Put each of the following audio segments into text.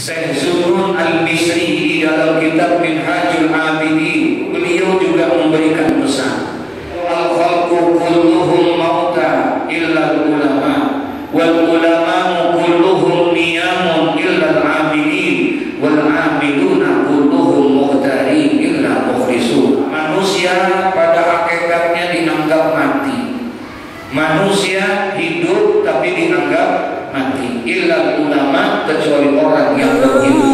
Syekh Zunun Al-Misri di dalam kitab Minhajul Abidin, beliau juga memberikan pesan, al-khalqu kulluhum mauta illa ulama wal ulama'u kulluhum niyamun illa al-abidin wal amiluna kulluhum muqtarin illa mukhlisun. Manusia pada hakikatnya dianggap mati, manusia hidup tapi dianggap mati, illa ulama, kecuali orang yang berilmu.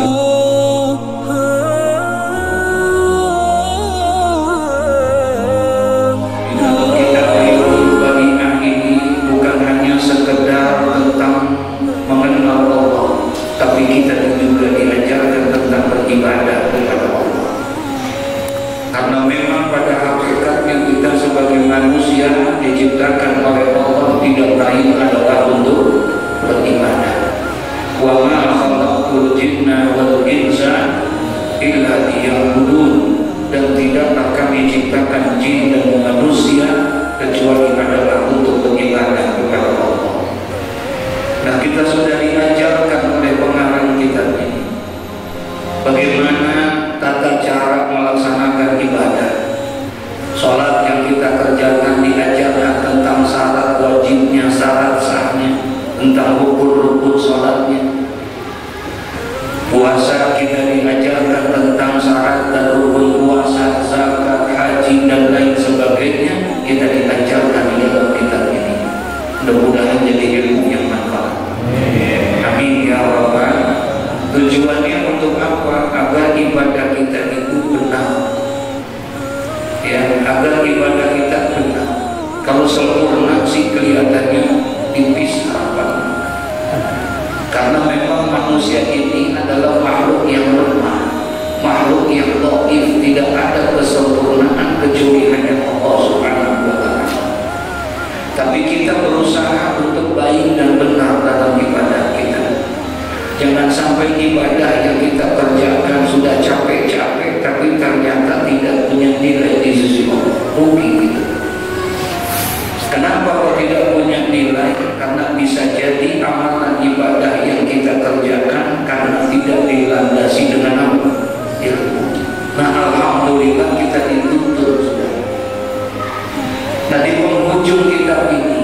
Di dalam kitab Baitul Bari'ah ini bukan hanya sekedar tentang mengenal Allah, tapi kita juga diajarkan tentang beribadah kepada Allah. Karena memang pada hakikatnya kita sebagai manusia diciptakan oleh Allah tidak lain adalah untuk beribadah. Wa ma khalaqtul jinna wal insa illa liya'budun, dan tidaklah kami ciptakan jin dan manusia kecuali adalah untuk beribadah kepada Allah. Nah, kita sudah diajarkan oleh pengarang kitab ini bagaimana tata cara melaksanakan ibadah. Salat yang kita kerjakan diajarkan tentang syarat wajibnya, syarat sahnya, tentang rukun-rukun salatnya. Puasa kita diajarkan tentang syarat dan rukun puasa, zakat, haji dan lain sebagainya. Kita diajarkan di dalam kitab ini. Mudah-mudahan jadi ilmu yang manfaat. Amin ya rabbal. Tujuannya untuk apa? Agar ibadah kita itu benar. Ya, agar ibadah kita benar. Kalau sempurna sih kelihatannya tipis harapan. Karena memang manusia ini adalah makhluk yang lemah, makhluk yang dhaif, tidak ada kesempurnaan kecuali hanya Allah Subhanahu wa ta'ala. Tapi kita berusaha untuk baik dan benar dalam ibadah kita. Jangan sampai ibadah yang kita kerjakan sudah capek-capek tapi ternyata tidak punya nilai di sisi Allah. Rugi gitu. Kenapa kok tidak punya nilai? Karena bisa jadi amalan ibadah yang kita kerjakan karena tidak dilandasi dengan apa? Ilmu. Nah, alhamdulillah kita dituntut sudah. Nah, di penghujung kitab ini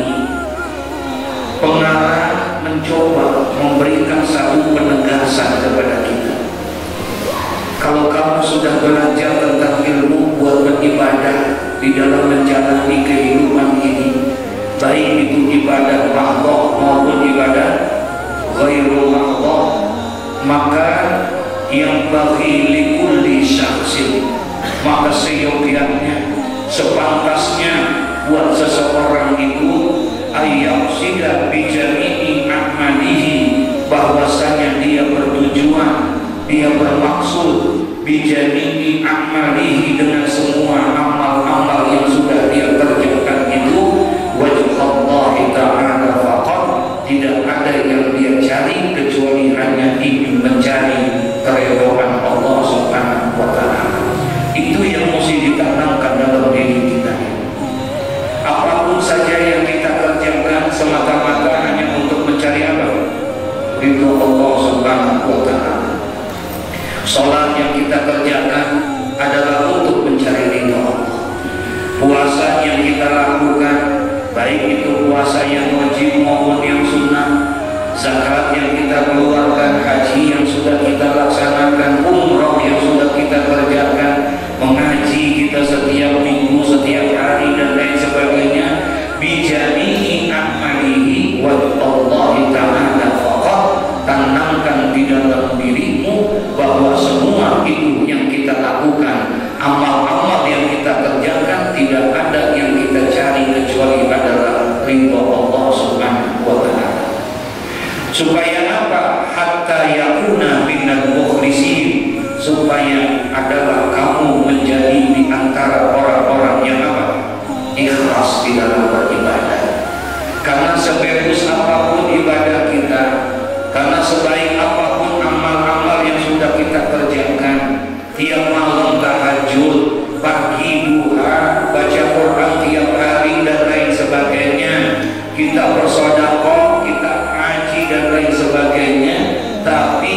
pengarang mencoba memberikan satu penegasan kepada kita. Kalau kamu sudah belajar tentang ilmu buat beribadah di dalam menjalani kehidupan ini, baik itu ibadah mahdoh maupun ibadah ghairul mahdoh, maka yang bagi likulli syakhsin, maka seyogianya, sepantasnya buat seseorang itu ayyaqsida bijami'i a'malihi, bahwasanya dia bertujuan, dia bermaksud bijami'i a'malihi, dengan semua amal-amal yang sudah dia kerjakan itu wajhallahi ta'ala faqat, tidak ada yang dia cari kecuali hanya ingin mencari keridhaan Allah Subhanahu wa ta'ala. Itu yang mesti ditanamkan dalam diri kita. Apapun saja yang kita kerjakan semata-mata hanya untuk mencari apa? Ridho Allah Subhanahu wa ta'ala. Salat yang kita kerjakan adalah untuk mencari ridho Allah. Puasa yang kita lakukan, baik itu puasa yang wajib maupun yang sunnah, zakat yang kita keluarkan, haji yang sudah kita laksanakan, umrah yang sudah kita kerjakan, mengaji kita setiap minggu, setiap hari dan lain sebagainya, bijami'i a'malihi wa Allahi ta'ala faqat, tanamkan di dalam dirimu bahwa semua itu yang kita lakukan, amal-amal yang kita kerjakan, tidak ada yang kita cari kecuali adalah ridho Allah Subhanahu wa ta'ala. Supaya apa?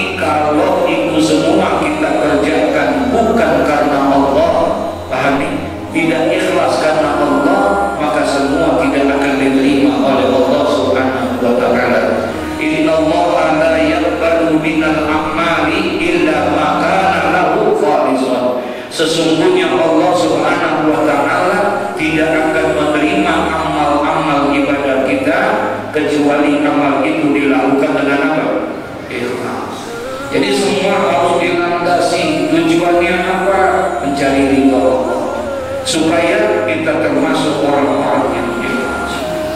Tapi kalau itu semua kita kerjakan bukan karena Allah, pahami, tidak ikhlas karena Allah, maka semua tidak akan diterima oleh Allah Subhanahu wa ta'ala. Innallaha la yaqbalu minal a'mali illa ma kana lahu khalisan. Sesungguhnya Allah Subhanahu wa ta'ala tidak akan menerima amal-amal ibadah kita kecuali amal itu dilakukan dengan apa? Ikhlas. Jadi semua harus dilandasi. Tujuannya apa? Mencari ridha Allah, supaya kita termasuk orang-orang yang ikhlas.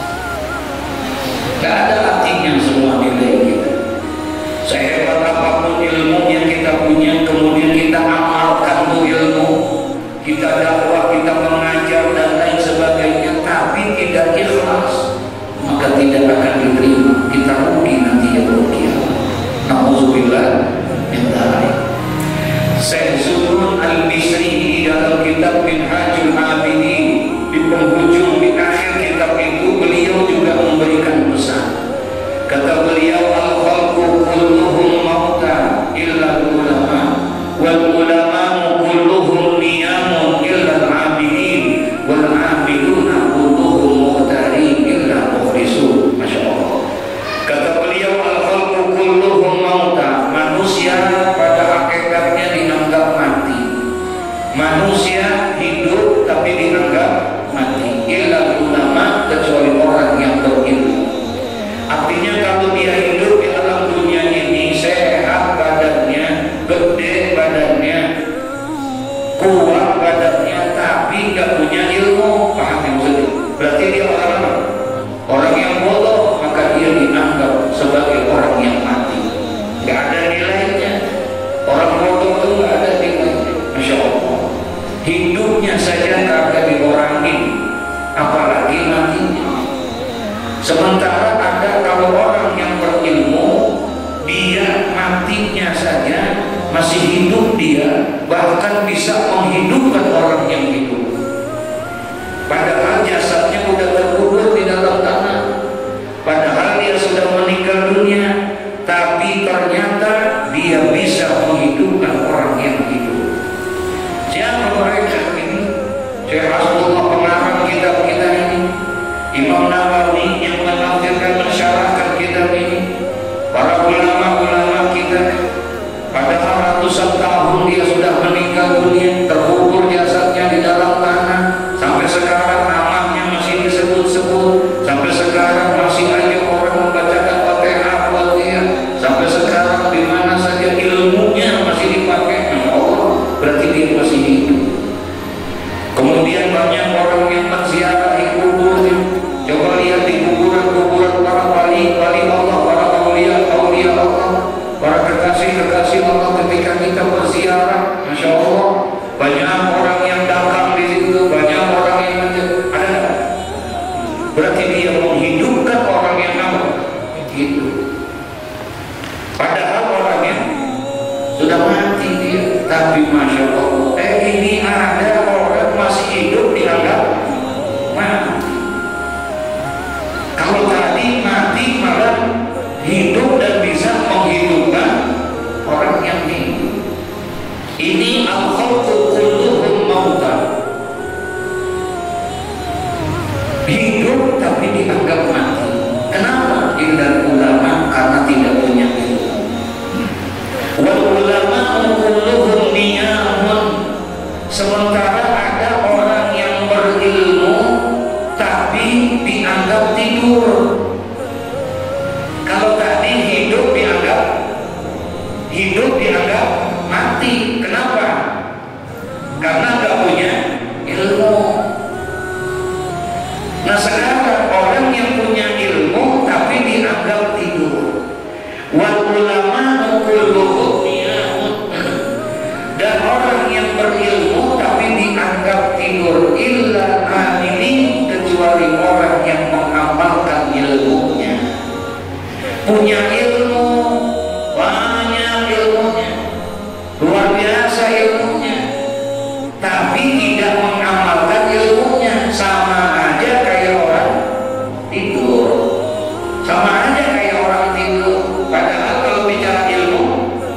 Tidak ada artinya semua nilai kita. Sehebat apapun ilmu yang kita punya, kemudian kita amalkan tuh ilmu, kita dakwah, kita mengajar dan lain sebagainya, tapi tidak ikhlas, maka tidak akan diterima. Kita rugi nanti ya rugi. Nauzubillah min dzalik. Syekh Sunnun Al-Bisri di dalam kitab Minhajul Abidin di penghujung, di akhir kitab itu, beliau juga memberikan pesan. Kata beliau, al-khalqu kulluhum mauta illa ulama, wal ulama kulluhum niyamun illa al-abidin, wal abiduna kulluhum muhtarin illa mukhlisun. Masya Allah. Kata beliau, al-khalqu kulluhum mauta, manusia pada hakikatnya dianggap mati. Manusia hidup tapi dianggap mati. Illa ulama, kecuali orang yang berilmu. Artinya kalau dia hidup di dalam dunia ini sehat badannya, gede badannya, kuat badannya, tapi nggak punya ilmu, paham yang maksudnya? Berarti dia orang apa? Orang yang bodoh, maka dia dianggap sebagai orang yang mati. Nggak ada nilainya. Orang bodoh itu nggak ada nilainya. Masya Allah. Hidupnya saja kagak diorangin, apalagi matinya. Sementara ada kalau orang yang berilmu, dia matinya saja masih hidup, dia bahkan bisa menghidupkan orang yang hidup. Padahal jasadnya sudah terkubur di dalam tanah, padahal dia sudah meninggal dunia, tapi ternyata dia bisa menghidupkan orang yang hidup. Siapa mereka ini? Syekh Rasulullah pengarang kitab kita ini, Imam Nawawi yang menafsirkan, mensyarahkan kitab ini, para ulama-ulama kita, padahal ratusan tahun dia sudah meninggal dunia, terkubur jasadnya di dalam tanah, sampai sekarang namanya masih disebut-sebut, sampai sekarang masih ada orang membacakan Fatihah buat dia, sampai sekarang di mana saja ilmunya masih dipakai. Allah, berarti dia masih hidup. Kemudian banyak orang yang menziarahi kuburnya. Coba lihat di kuburan-kuburan para wali Allah, para aulia Allah, para kekasih Allah. Ketika kita berziarah, Masya Allah, banyak orang yang datang di situ, banyak orang yang ada. Berarti dia menghidupkan orang yang apa? Hidup. Padahal orangnya sudah mati dia, tapi Masya Allah, ini ada orang masih hidup dianggap mati. Kalau tadi mati malah hidup dan bisa menghidupkan orang yang hidup. Ini al-khalqu kulluhum mauta. Hidup tapi dianggap mati. Kenapa? Illal ulama, karena tidak punya ilmu. Wal ulama kulluhum niyamun. Sementara ada orang yang berilmu tapi dianggap tidur. Kalau tadi hidup dianggap mati. Kenapa? Karena nggak punya ilmu. Nah sekarang orang yang punya ilmu tapi dianggap tidur. Wal ulama kulluhum niyamun. Dan orang yang berilmu tapi dianggap tidur. Illa amilin, kecuali orang yang mengamalkan ilmunya. Punya ilmu, banyak ilmunya, luar biasa ilmunya, tapi tidak mengamalkan ilmunya, sama aja kayak orang tidur. Sama aja kayak orang tidur. Padahal kalau bicara ilmu,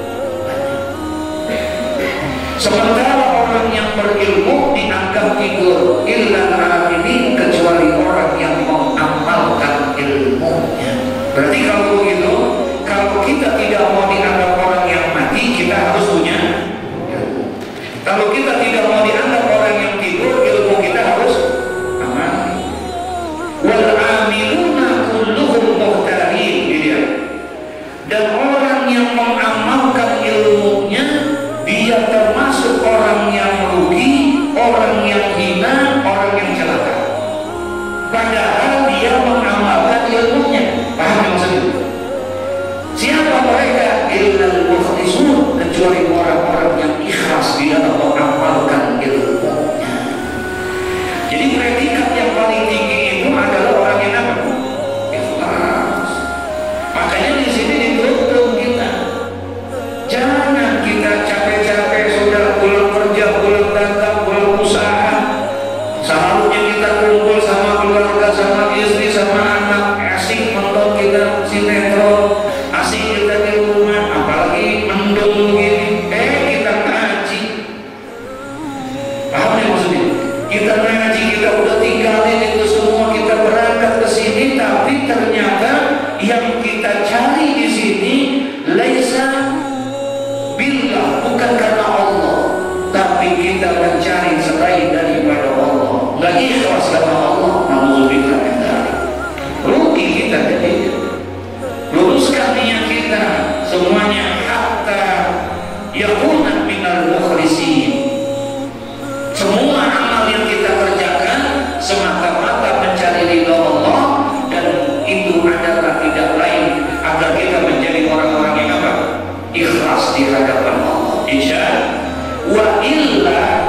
Sementara orang yang berilmu dianggap tidur, illa amilin, kecuali orang yang mengamalkan ilmunya. Berarti kalau begitu, kalau kita tidak mau dianggap orang yang mati, kita harus punya ilmu. Kalau kita tidak mau dianggap orang yang tidur, ilmu kita harus amal. Wal amiluna kulluhum muhtarin. Dan orang yang mengamalkan ilmunya, dia termasuk orang yang rugi, orang yang hina, orang yang celaka. Padahal dia mengamalkan ilmunya. Paham maksudnya? Siapa mereka? Illal mukhlisun, kecuali orang-orang yang ikhlas di dalam mengamalkan ilmunya. Jadi predikat yang paling tinggi itu adalah orang yang apa? Ikhlas. Makanya di sini dituntut kita, jangan kita capek-capek sudah pulang kerja, pulang dagang, pulang usaha, seharusnya kita kumpul sama keluarga, sama istri, sama anak, asik nonton kita sinetron, asik kita di rumah, apalagi mendung begini, kita ngaji. Paham ya maksudnya? Kita ngaji, kita udah tinggalin itu semua, kita berangkat ke sini, tapi ternyata yang kita cari di sini laisa billah, bukan karena Allah, tapi kita mencari selain daripada Allah. Nggak ikhlas karena Allah, nauzubillah min dzalik. Rugi kita jadi. Luruskan niat kita semuanya hatta yakuna minal mukhlisin. Semua amal yang kita kerjakan semata-mata mencari ridha Allah, dan itu adalah tidak lain agar kita menjadi orang-orang yang apa? Ikhlas di hadapan Allah. Insya wa illa